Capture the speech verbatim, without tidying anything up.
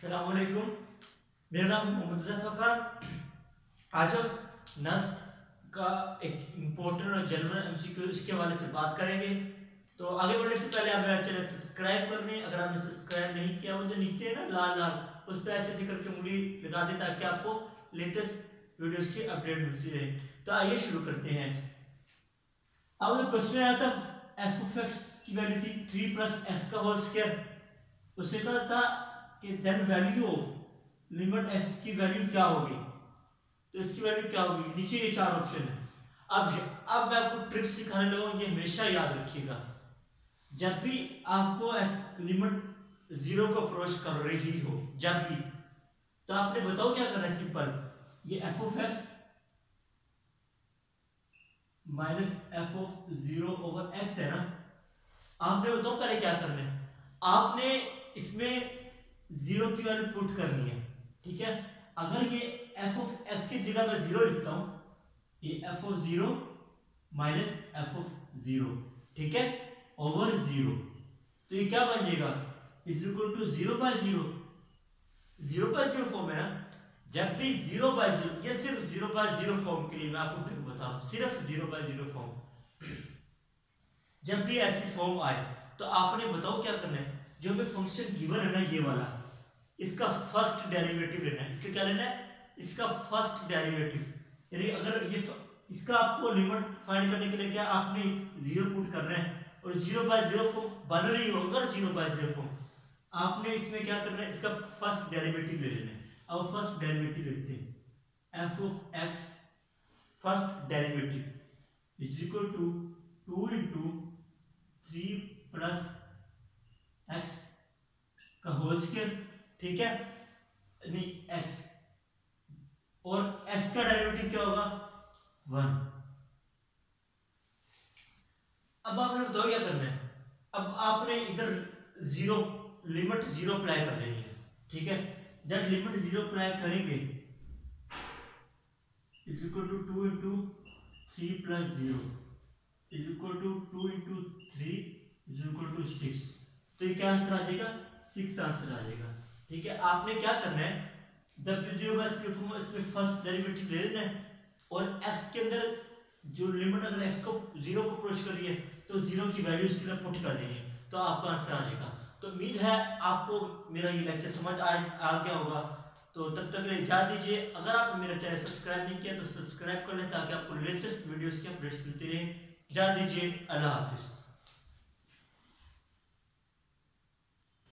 अस्सलाम वालेकुम। मेरा नाम मोहम्मद ज़फ़र खान। आज हम नस्ट का एक इम्पोर्टेंट और जनरल एमसीक्यू इसके हवाले से बात करेंगे। तो आगे बढ़ने से पहले आप मेरा चैनल सब्सक्राइब कर लें। अगर आपने सब्सक्राइब नहीं किया वो जो नीचे है ना लाल लाल, उस पर ऐसे ऐसे करके उंगली लगा दें ताकि आपको लेटेस्ट वीडियोस की अपडेट मिलती रहे। तो आइए शुरू करते हैं। अब जो क्वेश्चन आया था एफ ऑफ एक्स की वैल्यू थी थ्री प्लस एक्स का होल स्क्वायर। उससे कहा था कि then value of limit X की वैल्यू क्या होगी। तो इसकी वैल्यू क्या होगी, नीचे ये चार ऑप्शन है। अब अब मैं आपको ट्रिक सिखाने लगा हूं, ये हमेशा याद रखिएगा। जब भी आपको लिमिट जीरो को अप्रोच कर रही हो, जब भी, तो आपने बताओ क्या करना है। सिंपल, ये F of X minus F of zero over X है ना। आपने बताओ पहले क्या करना है। आपने इसमें जीरो की वैल्यू पुट करनी है, ठीक है। अगर ये एफ ऑफ एक्स की जगह मैं जीरो लिखता हूं, ये F of zero minus F of zero, ठीक है, ओवर जीरो, तो ये क्या बन जाएगा, is equal to zero by zero. Zero by zero form है ना। जब भी जीरो बाय जीरो, ये सिर्फ जीरो बाय जीरो फॉर्म के लिए मैं आपको ट्रिक बता रहा हूं, सिर्फ जीरो बाय जीरो फॉर्म। जब भी ऐसी फॉर्म आए तो आपने बताओ क्या करना है। जो भी फंक्शन गिवन है ना, ये वाला, इसका फर्स्ट डेरिवेटिव लेना है। इसका क्या लेना है, इसका फर्स्ट डेरिवेटिव। यानी अगर ये इसका आपको लिमिट फाइंड करने के लिए क्या आपने जीरो पुट करना है, और जीरो बाय जीरो फॉर्म बन रही हो, अगर जीरो बाय जीरो फॉर्म, आपने इसमें क्या करना है, इसका फर्स्ट डेरिवेटिव ले लेना है। अब फर्स्ट डेरिवेटिव लेते हैं। F of X first derivative is equal to two into three plus X का होल स्क्वायर, ठीक है, नहीं x, और x का डेरिवेटिव क्या होगा, वन। अब आपने बताओ क्या करना है। अब आपने इधर जीरो लिमिट जीरो अप्लाई कर देनी है, ठीक है। जब लिमिट जीरो अप्लाई करेंगे is equal to two into three plus zero is equal to two into three is equal to six. तो ये क्या आंसर आ जाएगा, सिक्स आंसर आ जाएगा, ठीक है। आपने क्या करना है, जब जीरो बाय जीरो फॉर्म इसमें फर्स्ट डेरिवेटिव ले लेना है, और x के अंदर जो लिमिट अगर x को जीरो को अप्रोच कर रही है तो जीरो की वैल्यू इसके अंदर पुट कर देनी है, तो आपका आंसर आ जाएगा। तो उम्मीद है आपको मेरा ये लेक्चर समझ आ, आ गया होगा। तो तब तक के लिए इजाजत दीजिए। अगर आपने मेरा चैनल सब्सक्राइब नहीं किया तो सब्सक्राइब कर लें ताकि आपको लेटेस्ट वीडियोस की अपडेट्स मिलती रहे। इजाजत दीजिए, अल्लाह हाफिज।